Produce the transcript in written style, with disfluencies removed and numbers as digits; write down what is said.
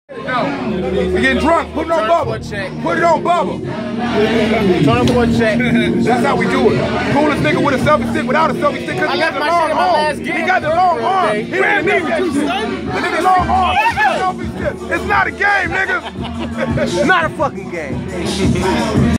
You get drunk, put it on Bubba. Put it on Bubba. Turn up for a check. That's how we do it. Coolest nigga with a selfie stick, without a selfie stick, because he got the long arm. He got the long arm. He didn't need that shit. The nigga long arm. It's not a game, nigga. It's not a fucking game.